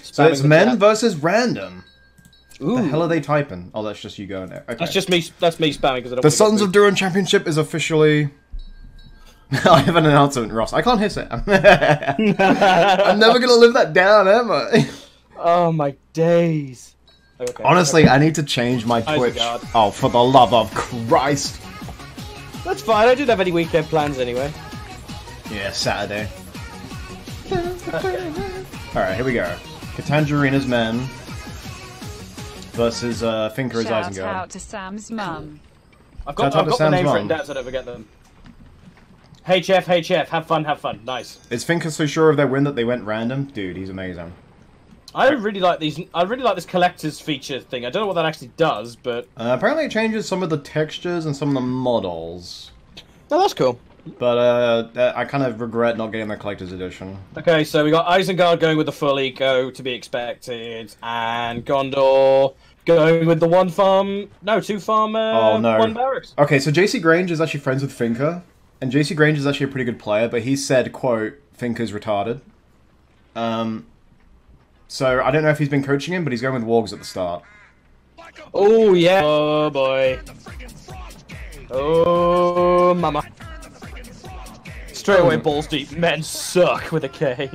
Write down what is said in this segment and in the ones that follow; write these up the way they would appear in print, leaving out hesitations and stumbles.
So it's men versus random. Ooh. The hell are they typing? Oh, that's just you going there. Okay. That's just me. That's me spamming because I don't. The Sons of Durin Championship is officially. I have an announcement, Ross. I can't hiss it. I'm never gonna live that down, am I? Oh my days. Okay, Honestly, I need to change my Twitch. Oh, for the love of Christ! That's fine. I didn't have any weekend plans anyway. Yeah, Saturday. Alright, here we go. Catangerine is men versus Finka is Isengard. Shout out to Sam's mum. I've got the names written down so I don't forget them. HF, have fun. Nice. Is Finka so sure of their win that they went random? Dude, he's amazing. I really like these. I really like this collector's feature thing. I don't know what that actually does, but apparently it changes some of the textures and some of the models. Oh, that's cool. But I kind of regret not getting the collector's edition. Okay, so we got Isengard going with the full eco to be expected, and Gondor going with the two farm, one barracks. Okay, so Jcgrange is actually friends with Finka, and Jcgrange is actually a pretty good player, but he said, quote, Finka's retarded. So I don't know if he's been coaching him, but he's going with Wargs at the start. Oh, yeah. Oh, boy. Oh, mama. Straight away, balls deep. Men suck with a K.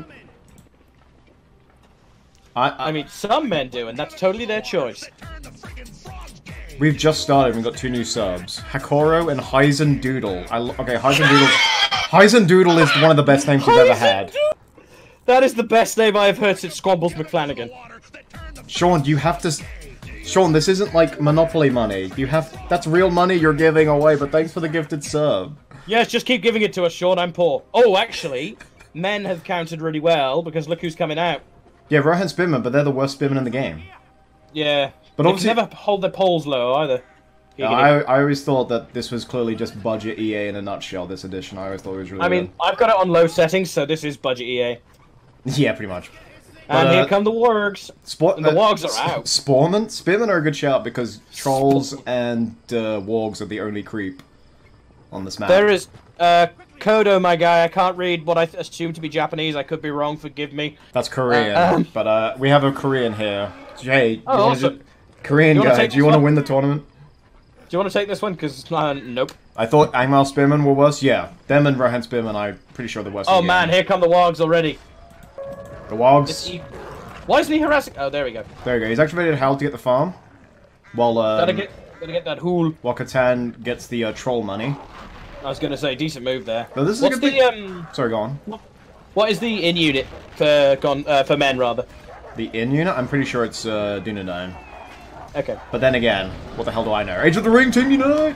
I mean, some men do, and that's totally their choice. We've just started. We've got 2 new subs: Hakoro and Heisendoodle. Okay, Heisendoodle is one of the best names we've ever had. That is the best name I have heard since Squambles McFlanagan. Sean, you have to. Sean, this isn't like Monopoly money. That's real money you're giving away. But thanks for the gifted sub. Yes, just keep giving it to us, Sean. I'm poor. Oh, actually, men have counted really well because look who's coming out. Yeah, Rohan Spearman, but they're the worst spearmen in the game. Yeah, but they obviously can never hold their poles low either. I always thought that this was clearly just budget EA in a nutshell. This edition, I always thought it was really. I mean, I've got it on low settings, so this is budget EA. Yeah, pretty much. And here come the wargs. And the wargs are out. Spearmen are a good shout because trolls and wargs are the only creep on this map. There is Kodo, my guy. I can't read what I assume to be Japanese. I could be wrong. Forgive me. That's Korean, but we have a Korean here. Jay, Korean guy. Do you want to win the tournament? Do you want to take this one? Because nope. I thought Angmar Spearmen were worse. Yeah, them and Rohan Spearmen. I'm pretty sure they're worse. Oh man, here come the wargs already. The wargs. Why isn't he harassing? Oh, there we go. There we go. He's activated Howl to get the farm. While gotta get that hool. While Catan gets the troll money. I was gonna say decent move there. No, this is a good Sorry, go on. What is the in unit for men rather? The in unit? I'm pretty sure it's Dunedain. Okay. But then again, what the hell do I know? Age of the Ring, Team Unite!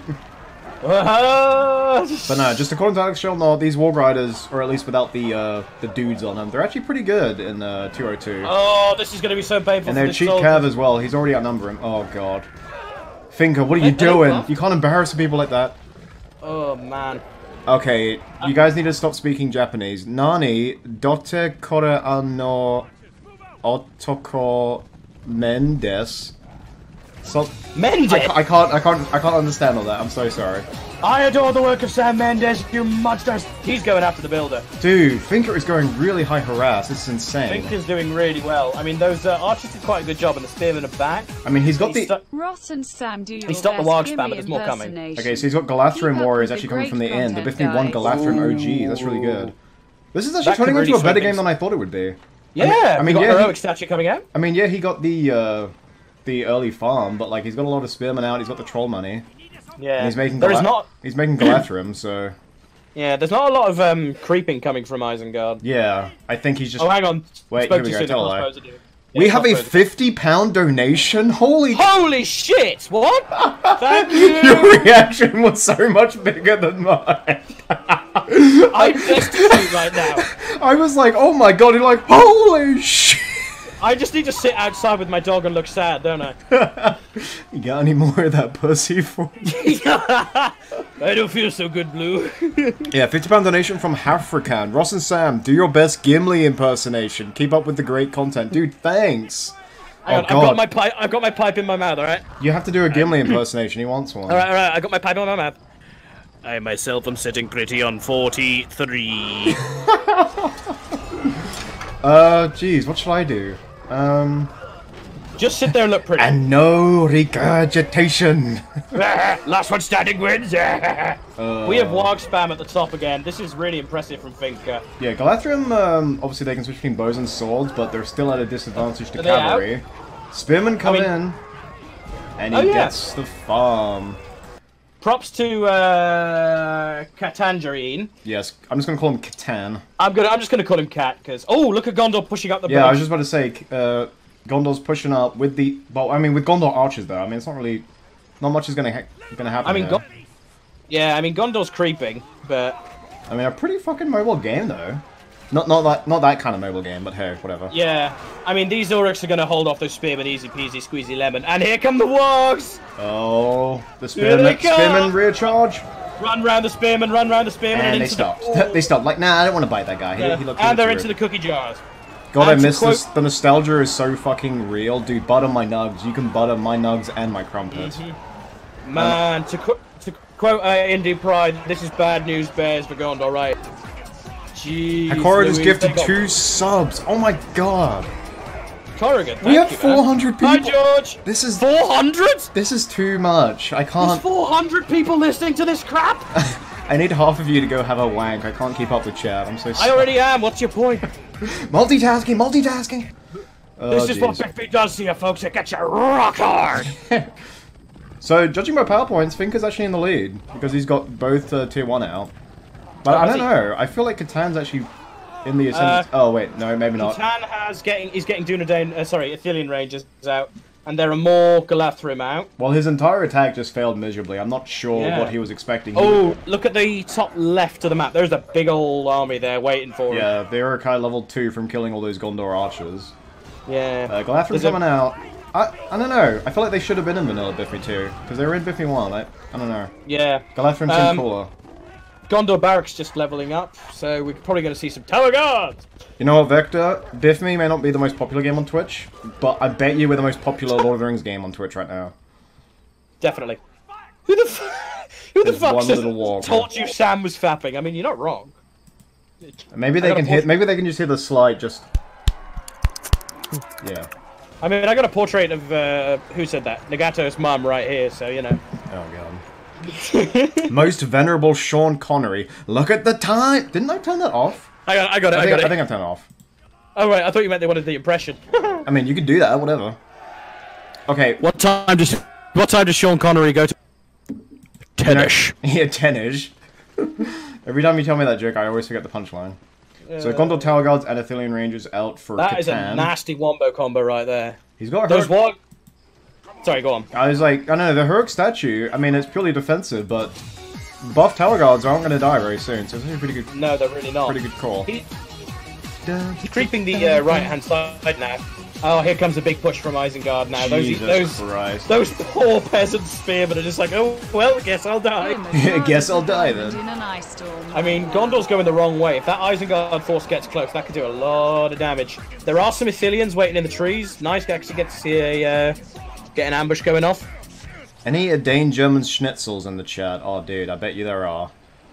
But no, just according to Alex Sheldon, these Warg Riders, or at least without the dudes on them, they're actually pretty good in 202. Oh, this is going to be so painful. And they're cheap cav as well. He's already outnumbering. Oh god. Finka, what are you doing? You can't embarrass people like that. Oh man. Okay, you guys need to stop speaking Japanese. Nani dote kore ano otoko men desu? So, Mendes? I can't understand all that. I'm so sorry. I adore the work of Sam Mendes, you monsters! He's going after the builder. Dude, Finka is going really high harass. This is insane. Finka's doing really well. I mean, those archers did quite a good job, and the spearmen are back. I mean, he's got the... Ross and Sam do your He stopped the warg spam, but there's more coming. Okay, so he's got Galathrium warriors actually coming from the end. They're gifting one Galathrium OG. That's really good. This is actually turning into a better game than I thought it would be. Yeah, I mean, yeah, heroic statue coming out. I mean, yeah, he got the early farm, but like he's got a lot of spearmen out. He's got the troll money. Yeah, and he's making he's making Galathrium, so yeah, there's not a lot of creeping coming from Isengard. Yeah, I think he's just. Oh, hang on. Wait, here we go. Tell I. We have a £50 donation. Holy shit! What? Thank you. Your reaction was so much bigger than mine. I'm destitute right now. I was like, oh my god! You're like, holy shit. I just need to sit outside with my dog and look sad, don't I? You got any more of that pussy for me? I don't feel so good, Blue. Yeah, £50 donation from Hafrican. Ross and Sam, do your best Gimli impersonation. Keep up with the great content. Dude, thanks. Hang on, I've got my pipe in my mouth, alright? You have to do a Gimli impersonation. He wants one. Alright, I got my pipe in my mouth. I myself am sitting pretty on 43. Geez, what should I do? Just sit there and look pretty. And no regurgitation. Last one standing wins. We have Warg spam at the top again. This is really impressive from Finka. Yeah, Galathrium, obviously they can switch between bows and swords, but they're still at a disadvantage to cavalry. Spearmen come in, and he gets the farm. Props to Catangerine. Yes, I'm just gonna call him Catan. I'm just gonna call him Cat because look at Gondor pushing up the bridge. Yeah, I was just about to say Gondor's pushing up with the with Gondor archers though. I mean, it's not much is gonna happen. I mean, Gondor's creeping, but I mean, a pretty fucking mobile game though. Not that kind of mobile game, but hey, whatever. Yeah, I mean, these Uruks are gonna hold off those spearmen easy peasy squeezy lemon, and here come the wargs. Oh, the spearmen rear charge. Run round the spearmen, and they stopped. They stopped. Like, nah, I don't want to bite that guy. Yeah. And they're into the cookie jars. God, I miss this. The nostalgia is so fucking real, dude. Butter my nugs. You can butter my nugs and my crumpets. Man, to quote Indie Pride, this is bad news bears for Gondor, right? Jeez, Hakora just gifted 2 subs. Oh my god. Corrigan, we have 400 people. Hi, George. This is 400. This is too much. I can't. There's 400 people listening to this crap. I need half of you to go have a wank. I can't keep up with chat. I'm so sorry. I already am. What's your point? Multitasking. This is what Big B does to you, folks. It gets you rock hard. So, judging by power points, Finka's actually in the lead because he's got both tier 1 out. But I don't know. I feel like Catan's actually in the ascendant. Oh wait, no, maybe not. Catan is getting Dunedain. Athelian Rangers out, and there are more Galathrim out. Well, his entire attack just failed miserably. I'm not sure what he was expecting. Oh, look at the top left of the map. There's a big old army there waiting for him. Yeah, they were kind of level 2 from killing all those Gondor archers. Yeah. Galathrim coming out. I don't know. I feel like they should have been in Vanilla Biffy 2 because they were in Biffy 1. I don't know. Yeah. Galathrim seemed cooler. Gondor Barracks just leveling up, so we're probably going to see some Tower Guards! You know what, Vector? Biff Me may not be the most popular game on Twitch, but I bet you we're the most popular Lord of the Rings game on Twitch right now. Definitely. Who the fuck told you Sam was fapping? I mean, you're not wrong. Maybe they can hit. Maybe they can just hear the slide. Just yeah. I mean, I got a portrait of who said that? Nagato's mum right here, so you know. Oh god. Most venerable Sean Connery. Look at the time. Didn't I turn that off? I got it. I think I've turned it off. Oh right, I thought you meant they wanted the impression. I mean, you could do that. Whatever. Okay. What time does Sean Connery go to? 10ish. Yeah, 10ish. Every time you tell me that joke, I always forget the punchline. So Gondor Tower Guards and Athelian Rangers out for Catan. That is a nasty wombo combo right there. He's got those what? Sorry, go on. I was like, I don't know, the Heroic statue, I mean, it's purely defensive, but buff Tower Guards aren't going to die very soon, so it's a pretty good... No, they're really not. Pretty good call. He's creeping the right-hand side now. Oh, here comes a big push from Isengard now. Those poor peasant spearmen are just like, oh, well, I guess I'll die. Guess I'll die, then. I mean, Gondor's going the wrong way. If that Isengard force gets close, that could do a lot of damage. There are some Ithilians waiting in the trees. Nice to actually get to see get an ambush going off. Any Dane German schnitzels in the chat? Oh, dude, I bet you there are.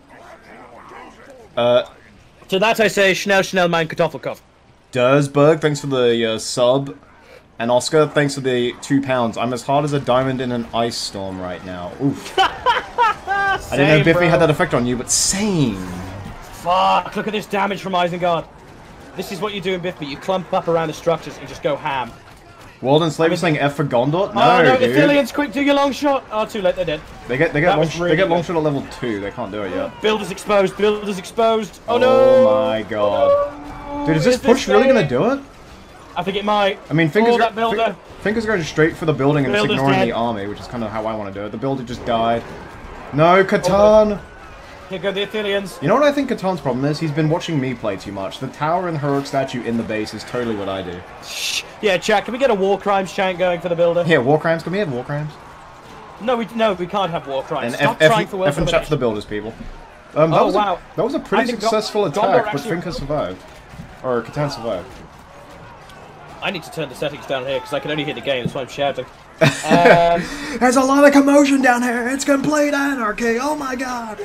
To that I say, schnell, mein Kartoffelkopf. Dursberg, thanks for the sub. And Oscar, thanks for the £2. I'm as hard as a diamond in an ice storm right now. Oof. I didn't know Biffy had that effect on you, but same. Fuck, look at this damage from Isengard. This is what you do in Biffy. You clump up around the structures and just go ham. Walden Slaver saying F for Gondor? No, oh, no, dude. Ithilians, quick, do your long shot. Oh, too late, they're dead. They get long shot at level 2. They can't do it yet. Builder's exposed. Oh no! Oh my god. Dude, is this push really gonna do it? I think it might. I mean, Finka's going straight for the building and just ignoring the army, which is kind of how I want to do it. The builder just died. No, Catan! Here go the Ithilians. You know what I think Catan's problem is? He's been watching me play too much. The tower and heroic statue in the base is totally what I do. Yeah, chat, can we get a war crimes chant going for the builder? Yeah, war crimes. Can we have war crimes? No, we can't have war crimes. And Stop trying for F and chat for the builders, people. Wow. That was a pretty successful attack, but Finka survived. Or Catan survived. I need to turn the settings down here because I can only hear the game, that's why I'm shouting. There's a lot of commotion down here. It's complete anarchy. Oh my god.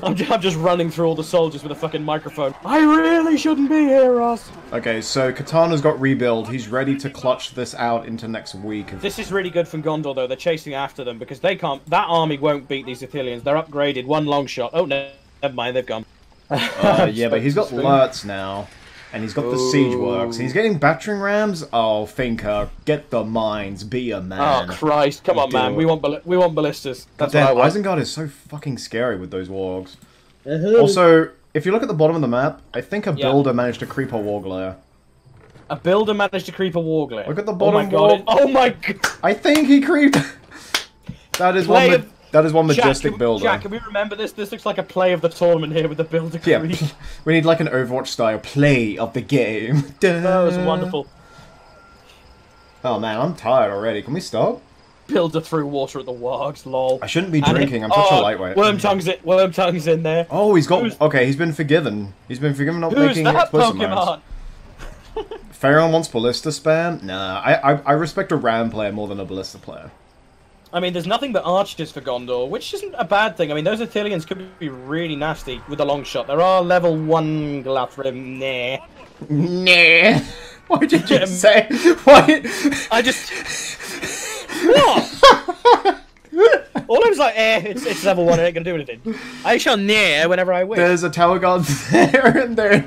I'm just running through all the soldiers with a fucking microphone. I really shouldn't be here, Ross. Okay, so Katana's got rebuild. He's ready to clutch this out into next week. This is really good from Gondor, though. They're chasing after them because they can't. That army won't beat these Ithilians. They're upgraded. One long shot. Oh no, never mind. They've gone. Yeah, but he's got Lurtz now, and he's got the siege works. He's getting battering rams. Oh, Finka, get the mines. Be a man. Oh Christ! Come on, man. We want ballistas. That's what I want. Isengard is so fucking scary with those wargs. Also, if you look at the bottom of the map, I think a builder managed to creep a warg layer. A builder managed to creep a warg layer. Look at the bottom. Oh my god! Oh my god! I think he creeped. That is one. That is one majestic builder. Jack, can we remember this? This looks like a play of the tournament here with the builder creep. Yeah, we need like an Overwatch style play of the game. That was wonderful. Oh man, I'm tired already. Can we stop? Builder threw water at the wargs, lol. I shouldn't be drinking. I'm such a lightweight. Wormtongue's in there. Oh, he's got. Okay, he's been forgiven. He's been forgiven not making explicit modes. Pharaon wants ballista spam? Nah, I respect a ram player more than a ballista player. I mean, there's nothing but archers for Gondor, which isn't a bad thing. I mean, those Ithilians could be really nasty with a long shot. There are level 1 Glathrim. Nah. Nah. Why did you say? Why? I just. What? All I was like, it's level 1, it ain't gonna do anything. I shall near whenever I wish. There's a tower guard there and there.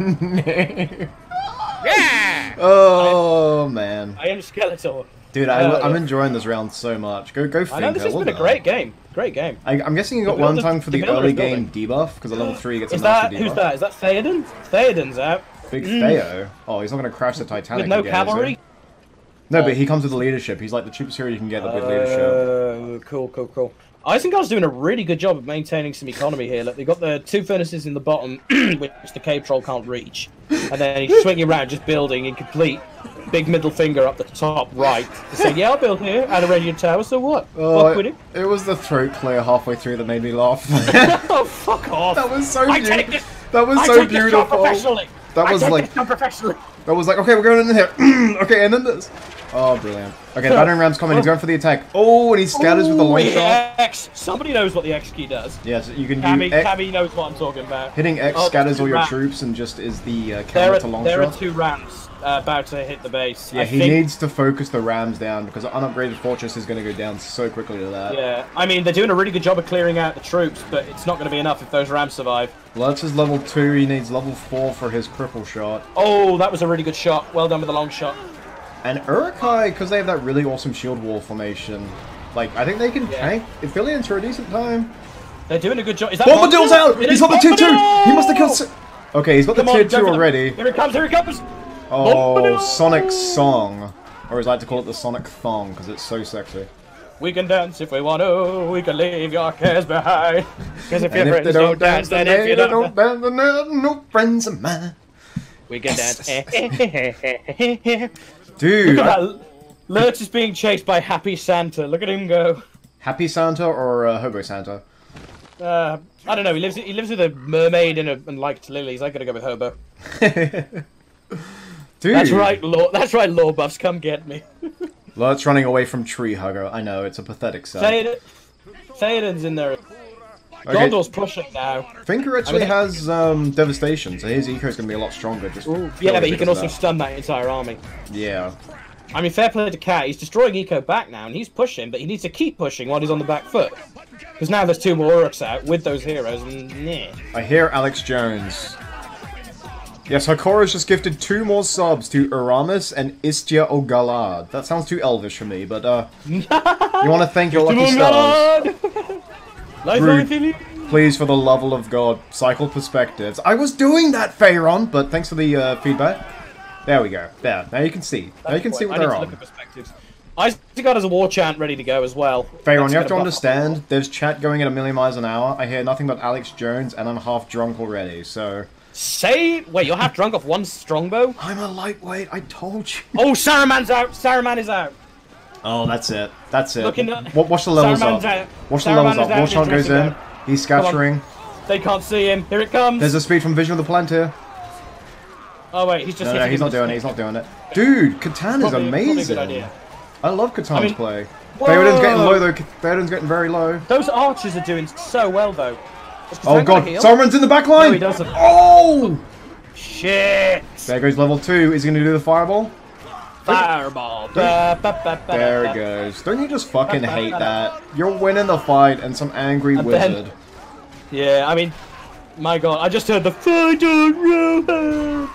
Yeah! Oh, man. I am Skeletor. Dude, I'm enjoying this round so much. Go Finka. I know, this has been a great game. Great game. I'm guessing you got one time for the early game debuff, because at level 3 gets a master debuff. Who's that? Is that Theoden? Theoden's out. Big Theo? Oh, he's not going to crash the Titanic with no again, cavalry? No, but he comes with the leadership. He's like the cheapest hero you can get with leadership. Cool. Isengard's doing a really good job of maintaining some economy here. Look, they've got the 2 furnaces in the bottom, which the cave troll can't reach. And then he's swinging around, just building in complete big middle finger up the top right. Saying, yeah, I'll build here at a radiant tower, so what? Fuck with it. It was the throat clear halfway through that made me laugh. Oh, fuck off. That was so beautiful. That was so beautiful. That was like, okay, we're going in here. Okay, and then this. Oh, brilliant. Okay, the battering ram's coming. He's going for the attack. Oh, and he scatters with the long shot. X. Somebody knows what the X key does. Yes, you can do X. Cammy knows what I'm talking about. Hitting X scatters all your troops and just is the counter to long shot. There are 2 rams about to hit the base. Yeah, he needs to focus the rams down because the unupgraded fortress is going to go down so quickly to that. Yeah, I mean, they're doing a really good job of clearing out the troops, but it's not going to be enough if those rams survive. Lurtz is level 2. He needs level 4 for his cripple shot. Oh, that was a really good shot. Well done with the long shot. And Uruk-hai, because they have that really awesome shield wall formation, like, I think they can tank Ithilians for a decent time. They're doing a good job. Is that Bombadil's out! He's got the tier 2! He must have killed... Okay, he's got the tier 2 already. Here it comes, here it comes! Oh, Sonic Song. Or as I like to call it, the Sonic Thong, because it's so sexy. We can dance if we want to, we can leave your cares behind. Because if your friends don't dance, then if you don't dance, then no friends of mine. We can dance. Dude. Look at that. Lurtz is being chased by Happy Santa. Look at him go. Happy Santa or Hobo Santa? I don't know. He lives with a mermaid and likes lilies. I gotta go with Hobo. Dude. That's right, law buffs. Come get me. Lurtz running away from Tree Hugger. I know, it's a pathetic sight. Theoden's in there. Okay. Gondor's pushing now. Finka actually has devastation, so his eco is going to be a lot stronger. Yeah, but he can also stun that entire army. Yeah. I mean, fair play to Cat. He's destroying eco back now, and he's pushing, but he needs to keep pushing while he's on the back foot. Because now there's 2 more Uruks out with those heroes, and I hear Alex Jones. Yes, Hakora's just gifted 2 more subs to Aramis and Istia O'Galad. That sounds too elvish for me, but you want to thank your lucky stars. Rude. Please, for the love of God, cycle perspectives. I was doing that, Pharaon, but thanks for the feedback. There we go. There. Now you can see. Now you can see what they're on. Isengard has a war chant ready to go as well. Pharaon, you have to understand, there's chat going at 1,000,000 miles an hour. I hear nothing but Alex Jones, and I'm half drunk already, so... Wait, you're half drunk off 1 strongbow? I'm a lightweight, I told you. Oh, Saruman's out! Saruman is out! Oh, that's it. That's it. Watch the levels up. Watch the levels up. Warchant goes in. He's scattering. They can't see him. Here it comes. There's a speed from Vision of the Palantir. Oh, wait, he's just... No, he's not doing it. He's not doing it. Dude, Katana's amazing. I love Katana's play. Theoden's getting low, though. Theoden's getting very low. Those archers are doing so well, though. Oh god, Saruman's in the back No, line! he doesn't. Oh! Shit! There goes level 2. Is he gonna do the fireball? Fireball. There it goes. Don't you just fucking hate that? You're winning the fight and some angry wizard. Yeah, I mean, my god, I just heard the fight on Rohan.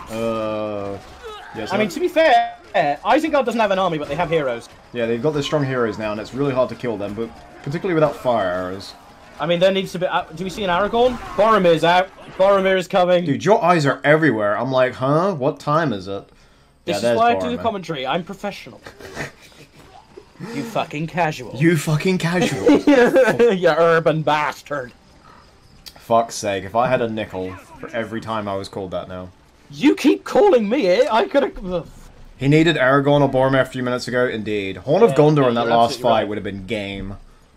Yes, I mean, to be fair, Isengard doesn't have an army, but they have heroes. yeah, they've got their strong heroes now, and it's really hard to kill them, but particularly without fire arrows. I mean, there needs to be... do we see an Aragorn? Boromir's out. Boromir is coming. Dude, your eyes are everywhere. I'm like, huh? What time is it? This Yeah, is why I do Boromir. the commentary. I'm professional. You fucking casual. You fucking casual. You urban bastard. Fuck's sake, if I had a nickel for every time I was called that now. You keep calling me it. I could have... He needed Aragorn or Boromir a few minutes ago, indeed. Horn of Gondor in that you're last absolutely fight right. would have been game.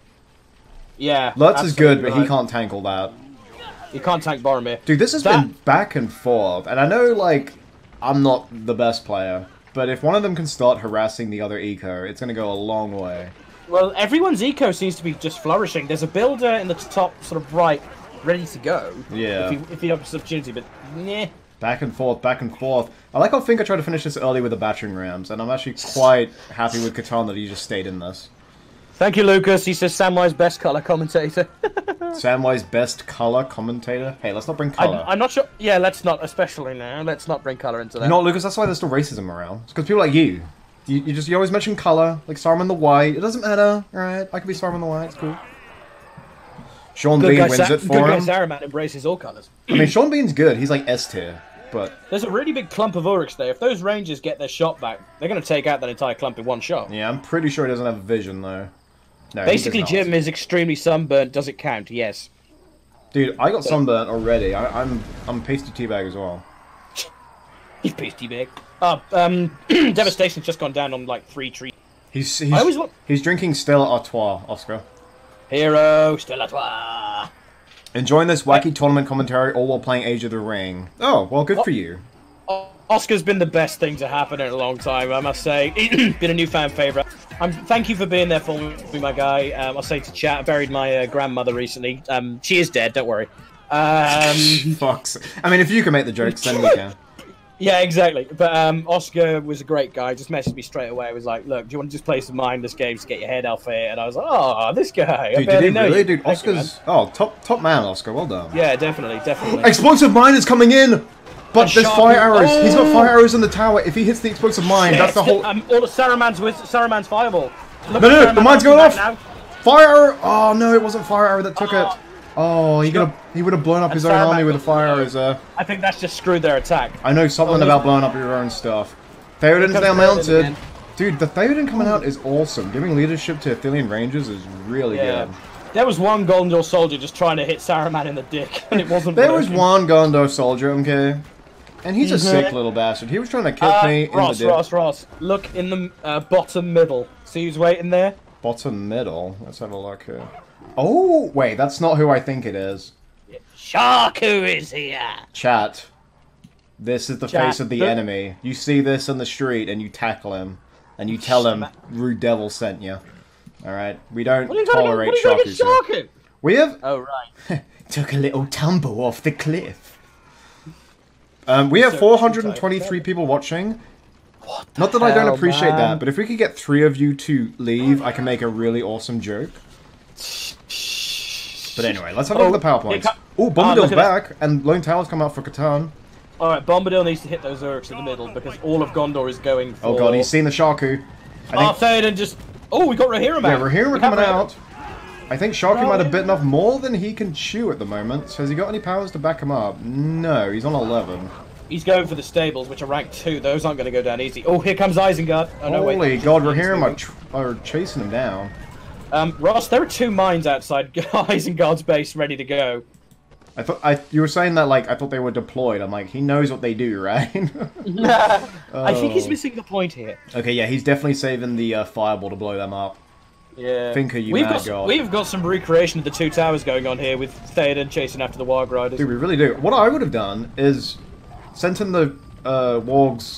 Yeah. Lutz is good, but absolutely he can't tank all that. You can't tank Boromir. Dude, this has That- been back and forth, and I know, like, I'm not the best player, but if one of them can start harassing the other eco, it's gonna go a long way. Well, everyone's eco seems to be just flourishing. There's a builder in the top sort of right, ready to go. Yeah. If you have this opportunity, but nah. Back and forth, back and forth. I like how Finka tried to finish this early with the battering rams, and I'm actually quite happy with Catan that he just stayed in this. Thank you, Lucas. He says Samwise best color commentator. Samwise best color commentator? Hey, let's not bring color. I'm not sure. Yeah, let's not, especially now. Let's not bring color into that. You know what, Lucas? That's why there's still racism around. It's because people like you. You always mention color, like Saruman the White. It doesn't matter, alright? I can be Saruman the White, it's cool. Sean Bean wins it for Good guy him. Saruman embraces all colors. I mean, Sean Bean's good. He's like S tier, but There's a really big clump of Uruks there. If those rangers get their shot back, they're going to take out that entire clump in one shot. yeah, I'm pretty sure he doesn't have vision though. No, Basically, he does not. Jim is extremely sunburnt. Does it count? Yes. Dude, I got sunburnt already. I'm pasty teabag as well. He's pasty big. Devastation's just gone down on like 3 trees. I always want He's drinking Stella Artois, Oscar. hero still at toi. Enjoying this wacky tournament commentary all while playing Age of the Ring. Oh, well, good for you. Oscar's been the best thing to happen in a long time, I must say. Been a new fan favourite. Thank you for being there for me, my guy. I'll say to chat, I buried my grandmother recently. She is dead, don't worry. Fucks. I mean, if you can make the jokes, then we can. Yeah, exactly. But Oscar was a great guy. Just messaged me straight away. He was like, "Look, do you want to just play some mindless games to get your head off here?" And I was like, "Oh, this guy." Dude, I did he know really? you. Dude, Thank you, Oscar's... Oh, top man, Oscar. Well done. yeah, definitely. Explosive mine is coming in! But there's Sharpie. fire arrows. Oh! He's got fire arrows in the tower. If he hits the explosive mine, that's the whole... all of Saruman's fireball. Look No, at no, Saruman the mine's going bouncing off! back now. Fire arrow! Oh, no, it wasn't fire arrow that took it. Oh, he would have blown up his own Saruman army with the got fire the- arrows there. I think that's just screwed their attack. I know something Oh, about blowing up your own stuff. Theoden's comes now Theoden mounted. again. Dude, the Theoden coming out is awesome. Giving leadership to Athelian Rangers is really Yeah. good. There was one Gondor soldier just trying to hit Saruman in the dick, and it wasn't There was working. one Gondor soldier, okay? And he's a sick little bastard. He was trying to kick me in Ross, the dick. Ross. Look in the bottom middle. See who's waiting there? Bottom middle. Let's have a look here. Oh, wait, that's not who I think it is. Sharku is here. Chat. This is the Chat. face of the enemy. You see this in the street and you tackle him. And you tell him RuudDevil sent you. Alright? We don't tolerate Sharkus here. Sharku? We have... Oh, right. Took a little tumble off the cliff. We have 423 people watching. Not that I don't hell, appreciate man? that, but if we could get 3 of you to leave, I can make a really awesome joke. But anyway, let's have a look at the power points. Oh, Bombadil's look at back, and Lone Tower's come out for Catan. Alright, Bombadil needs to hit those Uruks in the middle because all of Gondor is going for... Oh god, he's seen the Sharku. I think, Théoden just... Oh, we got Rohirrim yeah, out. Rohirrim We coming have out. I think Sharku might have bitten Rohirrim. off more than he can chew at the moment. So has he got any powers to back him up? No, he's on 11. He's going for the stables, which are rank 2. Those aren't going to go down easy. Oh, here comes Isengard. Oh, no, wait. Holy god, Rohirrim are chasing him down. Ross, there are 2 mines outside Isengard's base ready to go. You were saying that like I thought they were deployed. I'm like, he knows what they do, right? I think he's missing the point here. Okay, yeah, he's definitely saving the fireball to blow them up. Yeah. Finka, you we've mad got, god. We've got some recreation of the 2 towers going on here with Théoden chasing after the Warg Riders. Dude, we really do. What I would have done is sent in the wargs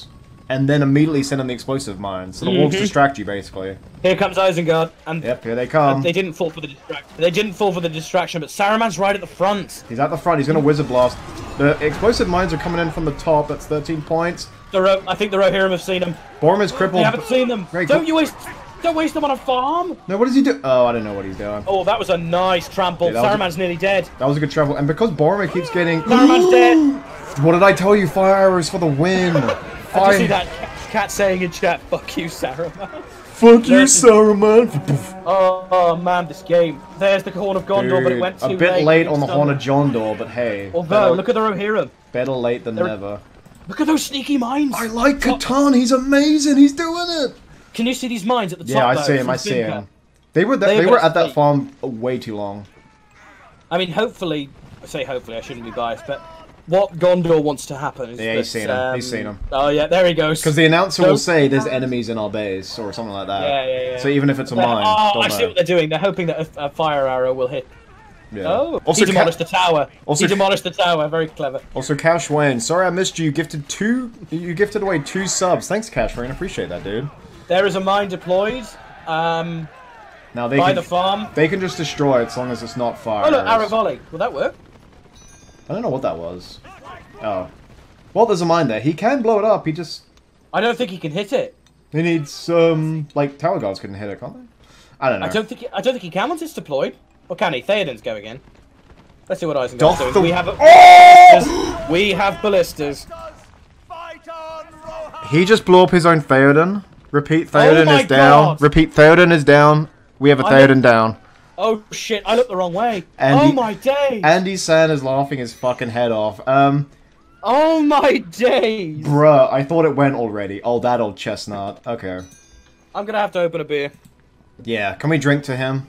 and then immediately send in the explosive mines. So the wolves distract you, basically. Here comes Isengard, and Yep, here they come. they didn't fall for the distraction. They didn't fall for the distraction, but Saruman's right at the front. He's at the front. He's going to Wizard Blast. The explosive mines are coming in from the top. That's 13 points. I think the Rohirrim have seen him. Borom's crippled. They haven't seen them. Great. Don't waste them on a farm. No, what does he do? Oh, I don't know what he's doing. Oh, that was a nice trample. Yeah, Saruman's nearly dead. That was a good travel. And because Boromir keeps getting... Saruman's dead. What did I tell you? Fire arrows for the win. Did you see that cat saying in chat, "Fuck you, Saruman"? Fuck you, Saruman. Oh man, this game. There's the Horn of Gondor, but it went too late. A bit late on the Horn of Gondor, but hey. Although, look at the Rohirrim. Better late than never. Look at those sneaky mines. I like Catan. He's amazing. He's doing it. Can you see these mines at the top? Yeah, I see him. I see him. They were at that farm way too long. I mean, hopefully, I say hopefully. I shouldn't be biased, but what Gondor wants to happen is he's seen him. He's seen him. Oh yeah, there he goes. Because the announcer will say there's enemies in our base or something like that. Yeah. So even if it's a mine, I see what they're doing. They're hoping that a fire arrow will hit. Yeah. Oh, also, he demolished the tower. Also, he demolished the tower. Very clever. Also, Cash Wayne, sorry I missed you. You gifted away 2 subs. Thanks, Cash Wayne. Appreciate that, dude. There is a mine deployed. Now they by can, the farm. They can just destroy it as long as it's not fire. Oh look, arrow volley. Will that work? I don't know what that was. Oh. Well, there's a mine there. He can blow it up. He just... I don't think he can hit it. He needs, like, tower guards couldn't hit it, can't they? I don't know. I don't think he can once it's deployed. Or can he? Theoden's going in. Let's see what Isengard's doing. We have ballistas. He just blew up his own Theoden. Repeat, Theoden is down. God. Repeat, Theoden is down. We have a Theoden down. Oh shit, I looked the wrong way. Andy, oh my days. Andy San is laughing his fucking head off. Oh my days. Bruh, I thought it went already. Oh, that old chestnut. Okay. I'm gonna have to open a beer. Yeah, can we drink to him?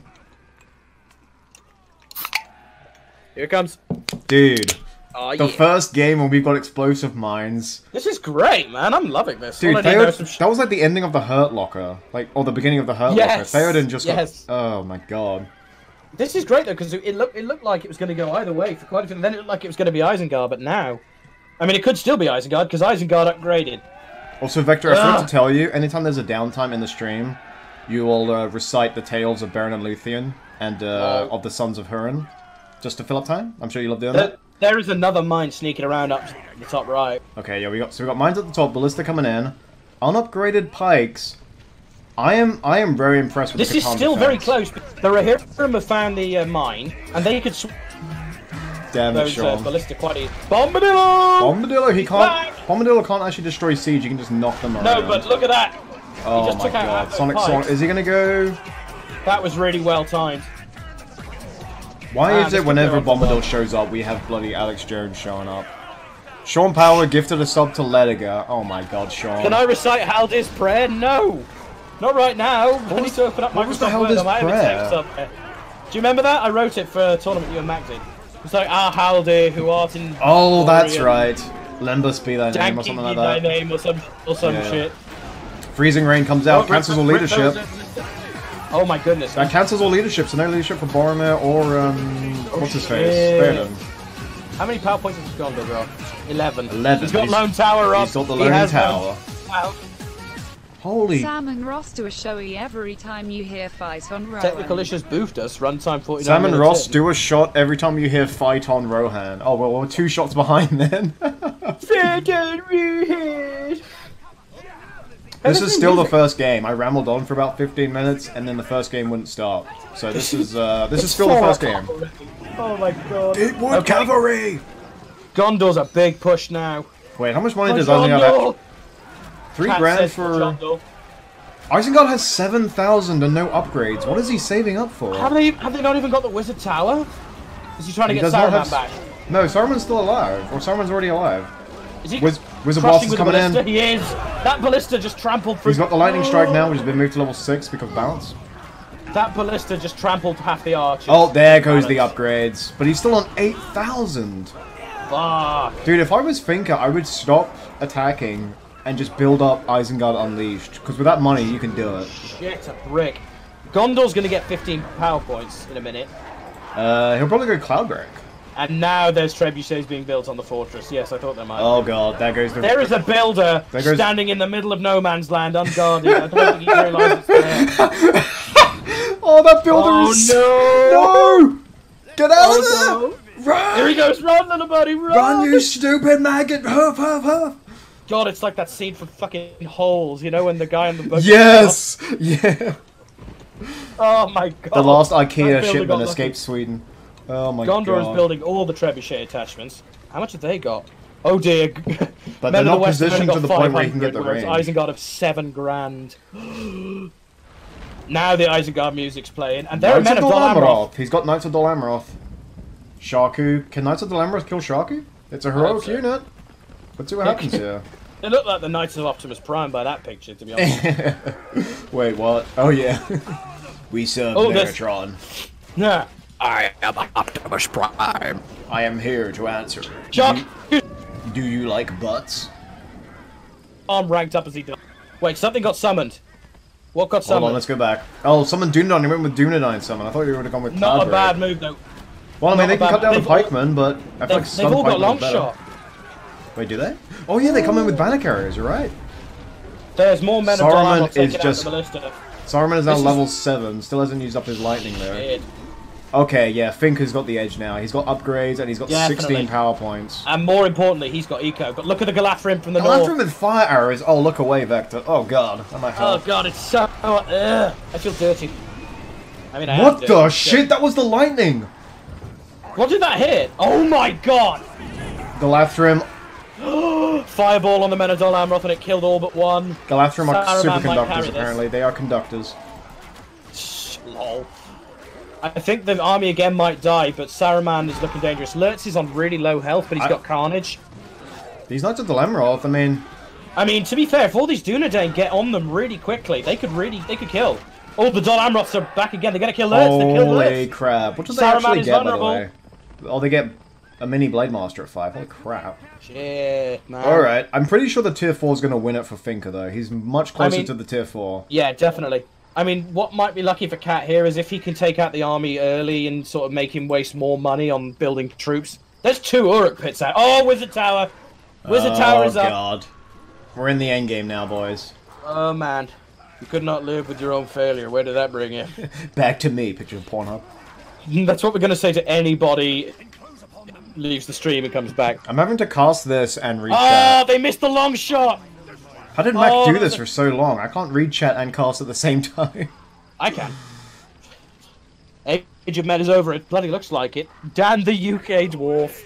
Here it comes. Dude. Oh, the first game when we've got explosive mines. This is great, man. I'm loving this. Dude, that was like the ending of the Hurt Locker. Like, or the beginning of the Hurt Locker. Theoden just got... Oh my god. This is great, though, because it looked like it was going to go either way for quite a few... Then it looked like it was going to be Isengard, but now... I mean, it could still be Isengard, because Isengard upgraded. Also, Vector, I forgot to tell you, anytime there's a downtime in the stream, you will recite the tales of Beren and Luthien and of the Sons of Hurin. Just to fill up time? I'm sure you love doing that. There is another mine sneaking around up the top right. Okay, yeah, we got mines at the top, ballista coming in, unupgraded pikes. I am very impressed with this. This is still very close. The Rohirrim have found the mine, and they could. Damn it, Sean. Ballista quite easy. Bombadillo! Bombadillo, he can't. Bombadillo can't actually destroy siege. You can just knock them around. No, but look at that. Oh my god, Sonic. Is he gonna go? That was really well timed. Why is it whenever Bombadil shows up, we have bloody Alex Jones showing up? Sean Power gifted a sub to Lediger. Oh my god, Sean. Can I recite Haldir's prayer? No! Not right now. I need to open up Microsoft Word on my prayer? Do you remember that? I wrote it for a tournament you and Mac did. It's like, Haldir, who art in... Oh, that's right. Lembus be thy name or something like that. Thy name or some shit. Freezing Rain comes out, cancels all leadership. Oh my goodness. That cancels all leadership, so no leadership for Boromir or, what's his face? Theoden. How many power points has he got, bro? 11. 11. He's got Lone Tower up. He's got the Lone Tower. Holy. Sam and Ross do a showy every time you hear fight on Rohan. Technical issues boofed us. Runtime 49 Sam and Ross do a shot every time you hear fight on Rohan. Oh, well, we're 2 shots behind then. This is still the first game. I rambled on for about 15 minutes, and then the first game wouldn't start. So this is still the first game. Oh my god. Deepwood Cavalry! Gondor's a big push now. Wait, how much money does Isengard have? 3 grand for... Isengard has 7,000 and no upgrades. What is he saving up for? Have they not even got the Wizard Tower? Is he trying to get Saruman back? No, Saruman's still alive. Or Saruman's already alive. Is he Wizard Blast is coming in. He is. That ballista just trampled through. He's got the lightning strike now, which has been moved to level 6 because bounce. That ballista just trampled half the archers. Oh, there goes the upgrades. But he's still on 8,000. Fuck. Dude, if I was Finka, I would stop attacking and just build up Isengard Unleashed. Because with that money, you can do it. Shit, a brick. Gondor's gonna get 15 power points in a minute. He'll probably go Cloudbreak. And now there's trebuchets being built on the fortress. Yes, I thought there might. Oh god, there goes the... There is a builder standing in the middle of no man's land, unguarded. I don't think he realises it's there. Oh, that builder is... No! Get out of there! Run! Here he goes, run, little buddy, run! Run, you stupid maggot! Huff, huff, huff! God, it's like that scene from fucking Holes, you know, when the guy on the boat... Yes! Yeah! Oh my god. The last IKEA shipment escaped Sweden. Oh my god. Gondor is building all the trebuchet attachments. How much have they got? Oh dear. But they're not positioned to the point where you can get the range. Isengard have 7 grand. Now the Isengard music's playing, and they're men of Dol Amroth. He's got Knights of Dol Amroth. Shaku. Can Knights of Dol Amroth kill Shaku? It's a heroic unit. Let's see what happens here. They look like the Knights of Optimus Prime by that picture, to be honest. Wait, what? Oh yeah. We serve Megatron. Yeah. I am Optimus Prime. I am here to answer. Do you like butts? I'm ranked up as he does. Wait, something got summoned. What got summoned? Hold on, let's go back. Oh, someone Durin. He went with Durin summon. I thought you would have gone with Not a bad move, though. Well, I mean, they can cut down the pikemen, but I feel like some they've all got long better. shot. Wait, do they? Oh yeah, they come in with banner carriers, you're right. There's more men of Dol Amroth taking out the ballista. Saruman is now level 7, still hasn't used up his lightning though. Shit. Okay, yeah, Finka's got the edge now. He's got upgrades and he's got 16 power points. And more importantly, he's got eco. But look at the Galadhrim from the north. Galadhrim with fire arrows. Oh, look away, Vector. Oh god, that might help. Oh god, it's so... I feel dirty. I mean, what the shit? That was the lightning! What did that hit? Oh my god! Galadhrim. Fireball on the men of Dol Amroth and it killed all but one. Galadhrim are superconductors, apparently. They are conductors. Lol. I think the army again might die, but Saruman is looking dangerous. Lurtz is on really low health, but he's got Carnage. These Knights of Dol Amroth, I mean, to be fair, if all these Dunedain get on them really quickly, they could kill. Oh, the Dol Amroths are back again. They're gonna kill Lurtz. They kill Lurtz. Holy crap! What do they actually get, by the way? Oh, they get a mini Blade Master at 5. Holy crap! Shit, man. All right, I'm pretty sure the tier 4 is gonna win it for Finka though. He's much closer to the tier 4. Yeah, definitely. I mean, what might be lucky for Cat here is if he can take out the army early and sort of make him waste more money on building troops. There's 2 Uruk pits out. Oh, Wizard Tower! Wizard Tower is up. Oh, God. We're in the end game now, boys. Oh, man. You could not live with your own failure. Where did that bring you? Back to me, picture of Pornhub. That's what we're going to say to anybody leaves the stream and comes back. I'm having to cast this and read chat. Oh, they missed the long shot! How did Mac do this for so long? I can't read chat and cast at the same time. I can. Age of Men is over. It bloody looks like it. Dan the UK dwarf.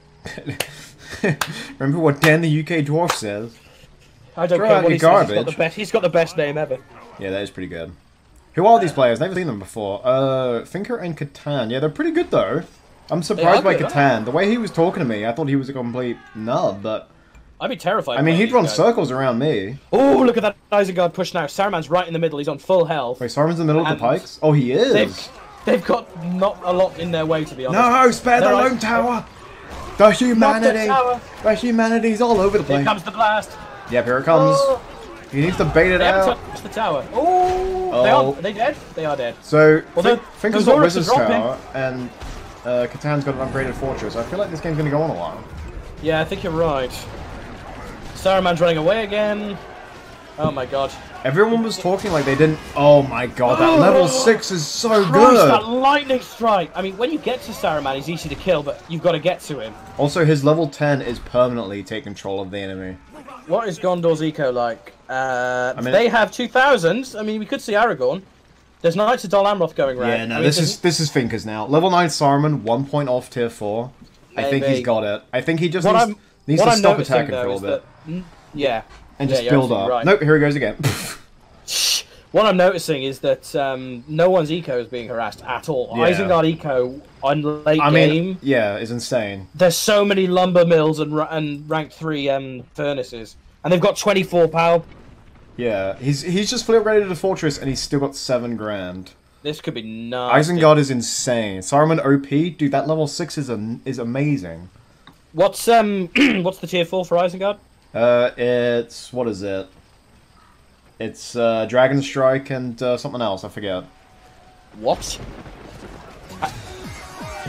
Remember what Dan the UK dwarf says? I don't care what he says. He's got the best name ever. Yeah, that is pretty good. Who are these players? Never seen them before. Finka and Catan. Yeah, they're pretty good though. I'm surprised by Catan. The way he was talking to me, I thought he was a complete nub, but... I'd be terrified. I mean, he'd run circles around me. Oh, look at that Isengard push now. Saruman's right in the middle. He's on full health. Wait, Saruman's in the middle of the pikes? Oh, he is. They've got not a lot in their way, to be honest. No, spare the lone tower. The humanity. The humanity's all over the place. Here comes the blast. Yep, here it comes. Oh. He needs to bait it out. Touched the tower. Oh, are they dead? They are dead. So, Finka's got Wizard's Tower, and Catan's got an upgraded fortress. I feel like this game's going to go on a while. Yeah, I think you're right. Saruman's running away again. Oh my god. Everyone was talking like they didn't... Oh my god, that level 6 is so good! That lightning strike! I mean, when you get to Saruman, he's easy to kill, but you've got to get to him. Also, his level 10 is permanently take control of the enemy. What is Gondor's eco like? They have 2,000. I mean, we could see Aragorn. There's Knights of Dol Amroth going around. Yeah, no, this is Finka's now. Level 9 Saruman, 1 point off tier 4. Maybe. I think he's got it. I think he just needs to stop attacking for a little bit. Yeah. And just build up. Right. Nope, here he goes again. What I'm noticing is that no one's eco is being harassed at all. Yeah. Isengard eco on late game. Yeah, is insane. There's so many lumber mills and rank 3 furnaces. And they've got 24 power. Yeah, he's just flip upgraded the fortress and he's still got 7 grand. This could be nice. Isengard is insane. Saruman OP, dude, that level 6 is amazing. What's what's the tier 4 for Isengard? It's what is it? It's Dragon Strike and something else, I forget. What?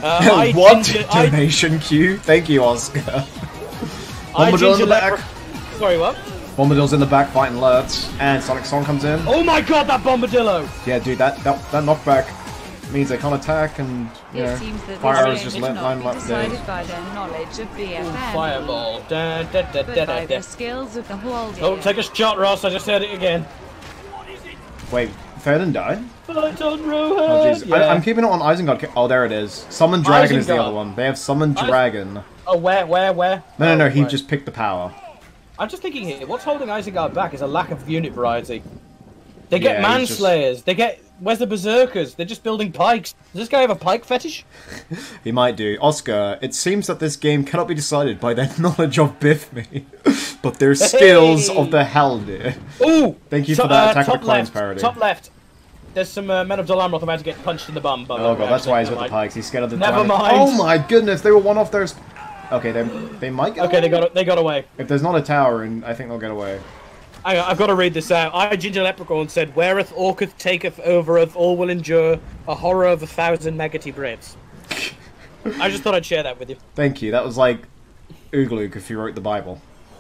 What? Donation queue? Thank you, Oscar. Bombadil in the back. Sorry, what? Bombadil's in the back fighting Lurtz, and Sonic Song comes in. Oh my god, that Bombadillo! Yeah, dude, that knockback means they can't attack, and you know, fire arrows just line up there. By their knowledge of BFM. Fireball. By the skills of the whole. Oh, take a shot, Ross. I just said it again. Wait, Ferdinand died? Fight on Rohan! Oh, jeez. Yeah. I'm keeping it on Isengard. Oh, there it is. Summon Dragon is the other one. They have Summon Dragon. Oh, where? No, he just picked the power. I'm just thinking here, what's holding Isengard back is a lack of unit variety. They get Yeah, Manslayers, they get... Where's the Berserkers? They're just building pikes. Does this guy have a pike fetish? He might do. Oscar, it seems that this game cannot be decided by their knowledge of Biffme, but their skills of the Haldir. Ooh! Thank you for that Attack of the Clones parody. Top left. There's some men of Dol about to get punched in the bum. Oh god, that's why he's with the pikes. He's scared of the Never mind. Oh my goodness, they were one off their... Okay, they might get away. Okay, they got away. If there's not a tower, and I think they'll get away. I've got to read this out. I, Ginger Leprechaun, said, "Whereth Orcuth taketh overeth, all will endure a horror of 1,000 megati braves." I just thought I'd share that with you. Thank you. That was like Ooglook if he wrote the Bible.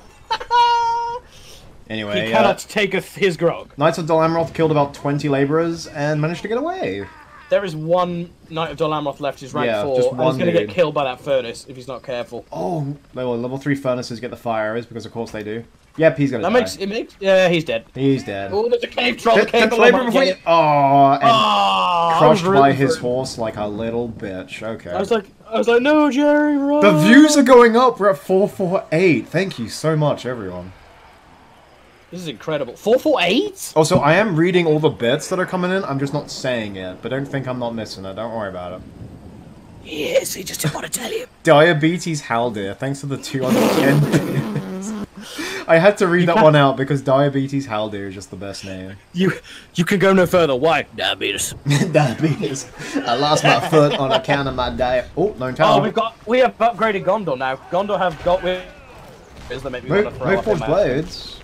Anyway, he cannot taketh his grog. Knights of Dol Amroth killed about 20 laborers and managed to get away. There is one Knight of Dol Amroth left, he's rank 4, just and he's one going to get dude. killed by that furnace if he's not careful. Oh, well, level 3 furnaces get the fire arrows because of course they do. Yep, he's gonna die. Yeah, he's dead. He's dead. Oh, there's a cave troll. Can Flavor before you... Oh, and crushed by his horse like a little bitch. Okay. I was like, no, Jerry, run. The views are going up. We're at 448. Thank you so much, everyone. This is incredible. 448? Also, I am reading all the bits that are coming in. I'm just not saying it, but don't think I'm not missing it. Don't worry about it. Yes, he just didn't want to tell you. Diabetes Haldir. Thanks for the 210 bits. I had to read that one out because Diabetes Haldir is just the best name. You can go no further. Why? Diabetes. Diabetes. I lost my foot on account of my diet. Oh, no tower. Oh, we have upgraded Gondor now. Gondor have got with. Is there maybe no forged blades.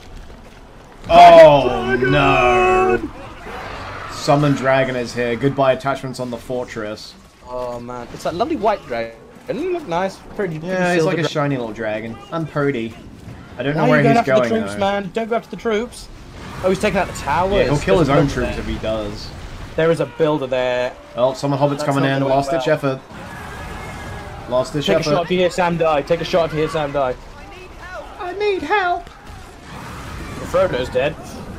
Oh no! Summon Dragon is here. Goodbye attachments on the fortress. Oh man, it's that lovely white dragon. Doesn't he look nice? Pretty. Yeah, he's like a shiny little dragon. I'm purdy. I don't know Why where he's after going, the troops, though. man. Don't go after the troops. Oh, he's taking out the towers. Yeah, he'll kill his own troops if he does. There is a builder there. Oh, some Hobbits coming in. Last ditch effort. Last ditch effort. Take a shot if you hear Sam die. Take a shot if you hear Sam die. I need help. Frodo's dead.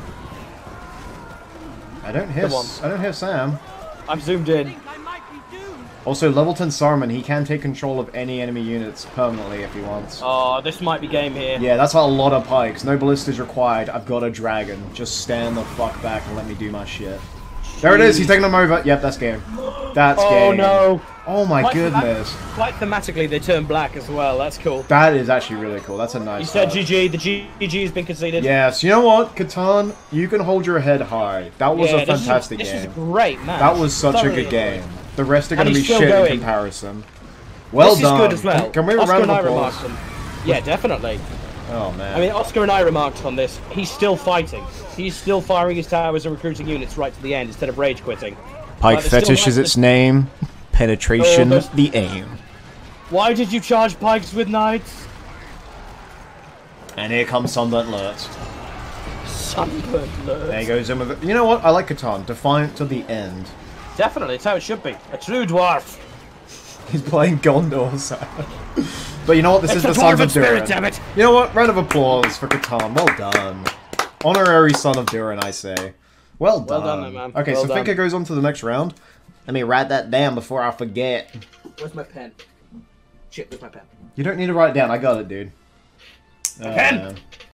I don't hear Sam. I'm zoomed in. Also, level 10 Saruman, he can take control of any enemy units permanently if he wants. Oh, this might be game here. Yeah, that's a lot of pikes. No ballistas required. I've got a dragon. Just stand the fuck back and let me do my shit. Jeez. There it is. He's taking them over. Yep, that's game. That's game. Oh no. Oh my goodness. Quite thematically, they turn black as well. That's cool. That is actually really cool. That's a nice. You said GG. The GG has been conceded. Yes. You know what, Catan? You can hold your head high. That was a fantastic game. This is a great match. That was such a good game. The rest are going to be shit in comparison. Well done. This is good as well. Can we have a round of applause? Yeah, definitely. Oh man. I mean, Oscar and I remarked on this. He's still fighting. He's still firing his towers and recruiting units right to the end instead of rage quitting. Pike fetish is its name. Penetration, the aim. Why did you charge pikes with knights? And here comes Sunburnt Lurtz. Sunburnt Lurtz. There he goes in with it. You know what? I like Catan. Defiant to the end. Definitely, it's how it should be. A true dwarf. He's playing Gondor, so. But you know what? This is the Son of Durin. Damn it. You know what? Round of applause for Catan. Well done. Honorary Son of Durin, I say. Well done. Well done, man. Okay, well so done. Finka goes on to the next round. Let me write that down before I forget. Where's my pen? Shit, where's my pen? You don't need to write it down. I got it, dude. Pen!